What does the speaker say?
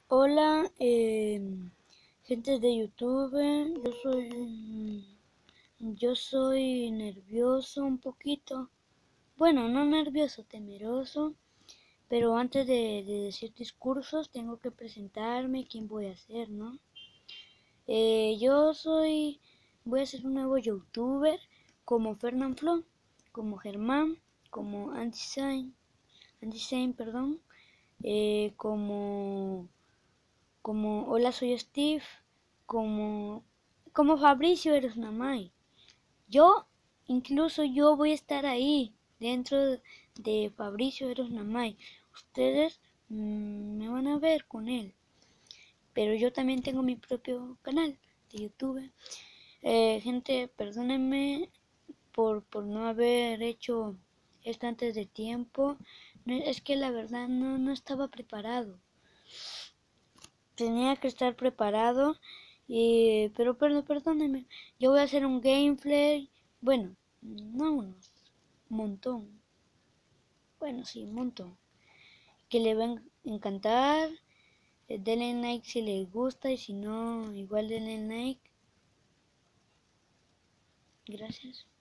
Hola, gente de YouTube. Yo soy nervioso un poquito. Bueno, no nervioso, temeroso. Pero antes de decir discursos, tengo que presentarme quién voy a ser, ¿no? Voy a ser un nuevo YouTuber como Fernanfloo, como Germán, como Andysign, perdón, como Hola soy Steve, como, como Fabricio eres una Mai. Incluso yo voy a estar ahí, dentro de Fabricio eres una Mai. Ustedes me van a ver con él. Pero yo también tengo mi propio canal de YouTube. Gente, perdónenme por no haber hecho esto antes de tiempo. No, es que la verdad no estaba preparado. Tenía que estar preparado, pero perdónenme, yo voy a hacer un gameplay, bueno, no unos, un montón, bueno, sí, un montón, que le va a encantar. Denle like si les gusta y si no, igual denle like. Gracias.